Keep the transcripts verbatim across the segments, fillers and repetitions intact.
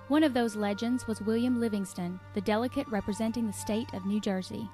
One of those legends was William Livingston, the delegate representing the state of New Jersey.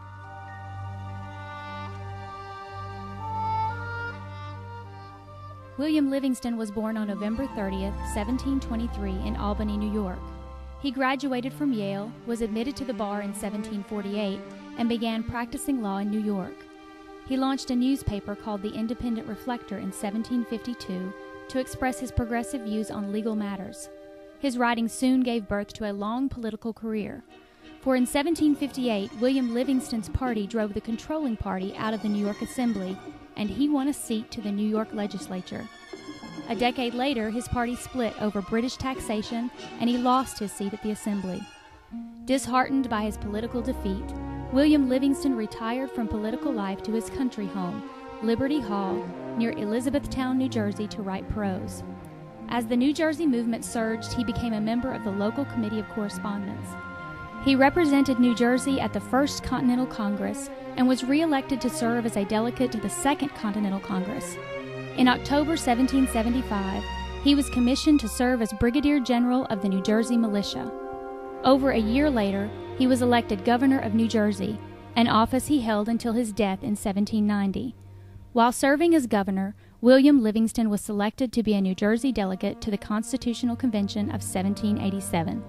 William Livingston was born on November thirtieth, seventeen twenty-three, in Albany, New York. He graduated from Yale, was admitted to the bar in seventeen forty-eight, and began practicing law in New York. He launched a newspaper called the Independent Reflector in seventeen fifty-two to express his progressive views on legal matters. His writings soon gave birth to a long political career. For in seventeen fifty-eight, William Livingston's party drove the controlling party out of the New York Assembly, and he won a seat to the New York legislature. A decade later, his party split over British taxation, and he lost his seat at the Assembly. Disheartened by his political defeat, William Livingston retired from political life to his country home, Liberty Hall, near Elizabethtown, New Jersey, to write prose. As the New Jersey movement surged, he became a member of the local Committee of Correspondence. He represented New Jersey at the First Continental Congress and was re-elected to serve as a delegate to the Second Continental Congress. In October seventeen seventy-five, he was commissioned to serve as Brigadier General of the New Jersey Militia. Over a year later, he was elected Governor of New Jersey, an office he held until his death in seventeen ninety. While serving as governor, William Livingston was selected to be a New Jersey delegate to the Constitutional Convention of seventeen eighty-seven.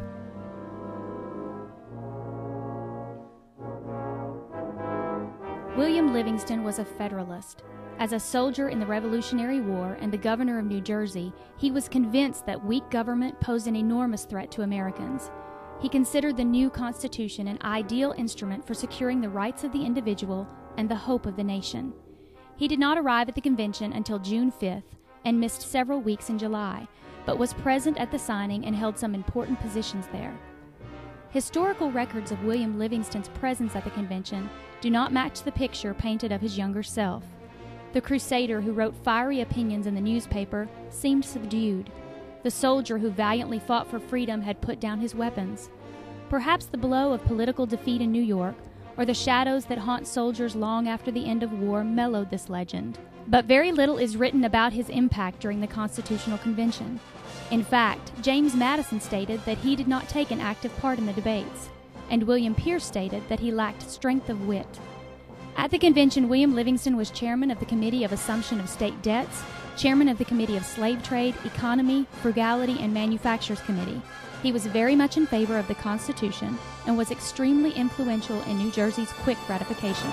William Livingston was a Federalist. As a soldier in the Revolutionary War and the governor of New Jersey, he was convinced that weak government posed an enormous threat to Americans. He considered the new Constitution an ideal instrument for securing the rights of the individual and the hope of the nation. He did not arrive at the convention until June fifth and missed several weeks in July, but was present at the signing and held some important positions there. Historical records of William Livingston's presence at the convention do not match the picture painted of his younger self. The crusader who wrote fiery opinions in the newspaper seemed subdued. The soldier who valiantly fought for freedom had put down his weapons. Perhaps the blow of political defeat in New York, or the shadows that haunt soldiers long after the end of war, mellowed this legend. But very little is written about his impact during the Constitutional Convention. In fact, James Madison stated that he did not take an active part in the debates, and William Pierce stated that he lacked strength of wit. At the convention, William Livingston was chairman of the Committee of Assumption of State Debts, chairman of the Committee of Slave Trade, Economy, Frugality, and Manufactures Committee. He was very much in favor of the Constitution and was extremely influential in New Jersey's quick ratification.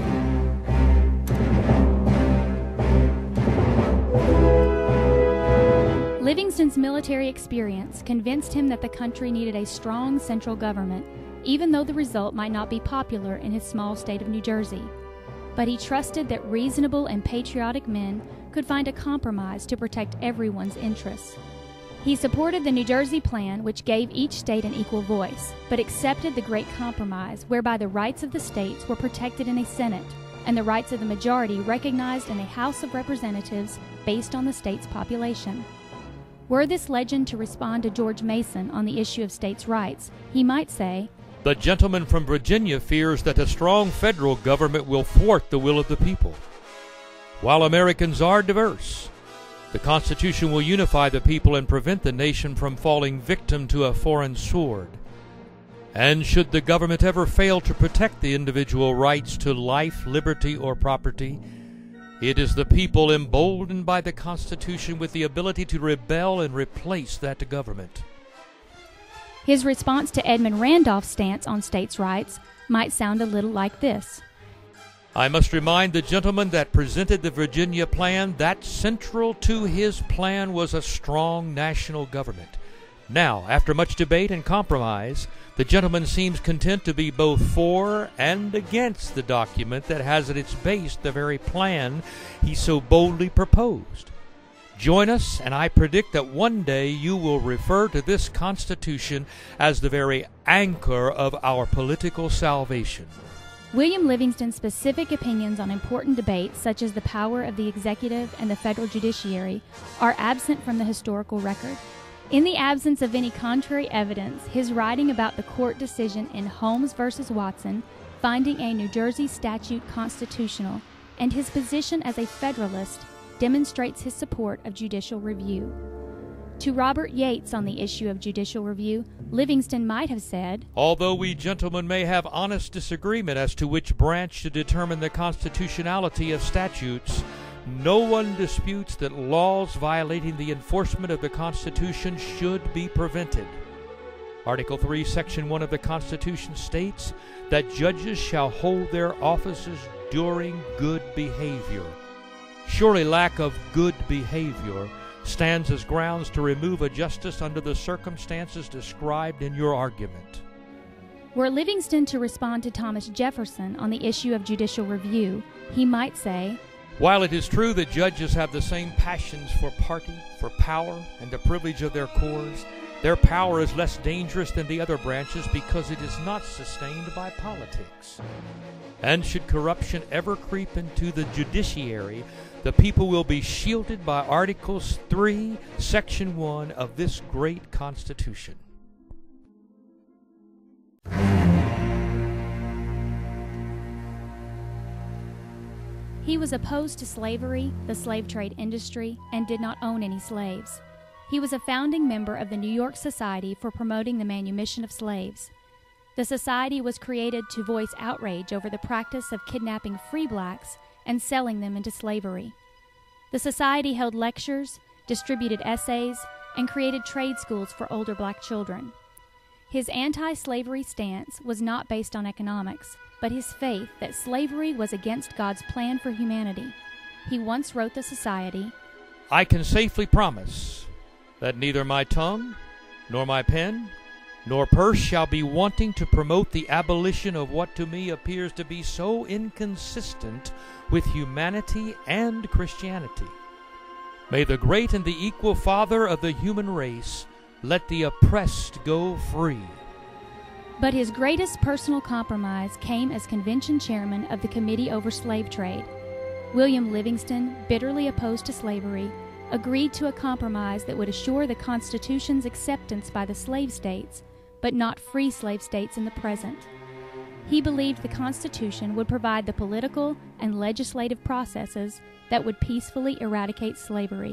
Livingston's military experience convinced him that the country needed a strong central government, even though the result might not be popular in his small state of New Jersey. But he trusted that reasonable and patriotic men could find a compromise to protect everyone's interests. He supported the New Jersey Plan, which gave each state an equal voice, but accepted the Great Compromise, whereby the rights of the states were protected in a Senate, and the rights of the majority recognized in a House of Representatives based on the state's population. Were this legend to respond to George Mason on the issue of states' rights, he might say, "The gentleman from Virginia fears that a strong federal government will thwart the will of the people. While Americans are diverse, the Constitution will unify the people and prevent the nation from falling victim to a foreign sword. And should the government ever fail to protect the individual rights to life, liberty, or property, it is the people emboldened by the Constitution with the ability to rebel and replace that government." His response to Edmund Randolph's stance on states' rights might sound a little like this. "I must remind the gentleman that presented the Virginia plan that central to his plan was a strong national government. Now, after much debate and compromise, the gentleman seems content to be both for and against the document that has at its base the very plan he so boldly proposed. Join us, and I predict that one day you will refer to this Constitution as the very anchor of our political salvation." William Livingston's specific opinions on important debates, such as the power of the executive and the federal judiciary, are absent from the historical record. In the absence of any contrary evidence, his writing about the court decision in Holmes versus Watson, finding a New Jersey statute constitutional, and his position as a Federalist demonstrates his support of judicial review. To Robert Yates on the issue of judicial review, Livingston might have said, "Although we gentlemen may have honest disagreement as to which branch should determine the constitutionality of statutes, no one disputes that laws violating the enforcement of the Constitution should be prevented. Article three, Section one of the Constitution states that judges shall hold their offices during good behavior. Surely lack of good behavior stands as grounds to remove a justice under the circumstances described in your argument." Were Livingston to respond to Thomas Jefferson on the issue of judicial review, he might say, "While it is true that judges have the same passions for party, for power, and the privilege of their corps, their power is less dangerous than the other branches because it is not sustained by politics. And should corruption ever creep into the judiciary, the people will be shielded by Articles three, Section one of this great Constitution." He was opposed to slavery, the slave trade industry, and did not own any slaves. He was a founding member of the New York Society for Promoting the Manumission of Slaves. The society was created to voice outrage over the practice of kidnapping free blacks and selling them into slavery. The society held lectures, distributed essays, and created trade schools for older black children. His anti-slavery stance was not based on economics, but his faith that slavery was against God's plan for humanity. He once wrote the society, "I can safely promise that neither my tongue, nor my pen, nor purse shall be wanting to promote the abolition of what to me appears to be so inconsistent with humanity and Christianity. May the great and the equal Father of the human race let the oppressed go free." But his greatest personal compromise came as convention chairman of the Committee over Slave Trade. William Livingston, bitterly opposed to slavery, agreed to a compromise that would assure the Constitution's acceptance by the slave states, but not free slave states in the present. He believed the Constitution would provide the political and legislative processes that would peacefully eradicate slavery.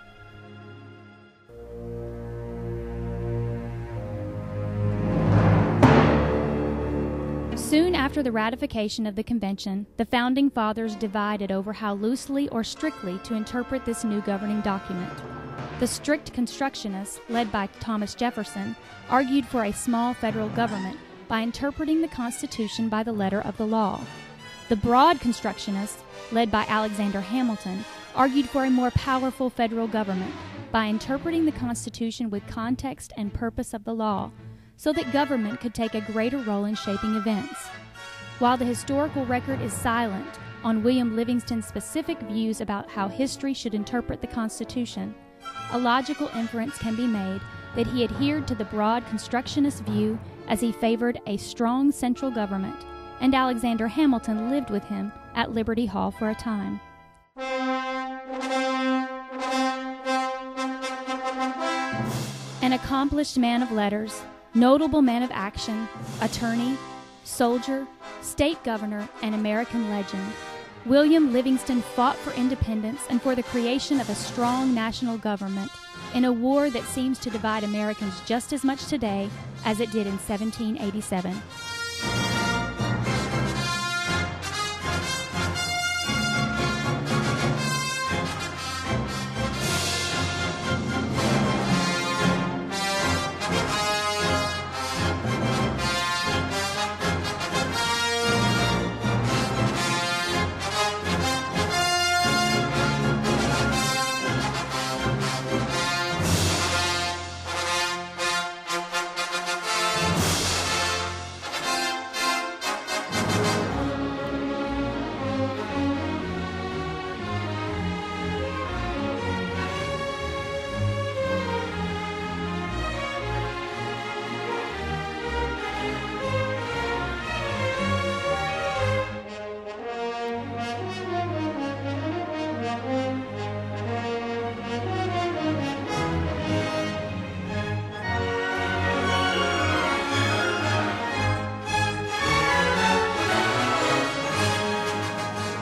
Soon after the ratification of the convention, the Founding Fathers divided over how loosely or strictly to interpret this new governing document. The strict constructionists, led by Thomas Jefferson, argued for a small federal government by interpreting the Constitution by the letter of the law. The broad constructionists, led by Alexander Hamilton, argued for a more powerful federal government by interpreting the Constitution with context and purpose of the law, so that government could take a greater role in shaping events. While the historical record is silent on William Livingston's specific views about how history should interpret the Constitution, a logical inference can be made that he adhered to the broad constructionist view as he favored a strong central government, and Alexander Hamilton lived with him at Liberty Hall for a time. An accomplished man of letters, notable man of action, attorney, soldier, state governor, and American legend, William Livingston fought for independence and for the creation of a strong national government in a war that seems to divide Americans just as much today as it did in seventeen eighty-seven.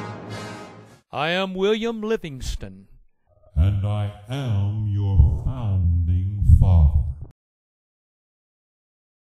I am William Livingston, and I am your founder.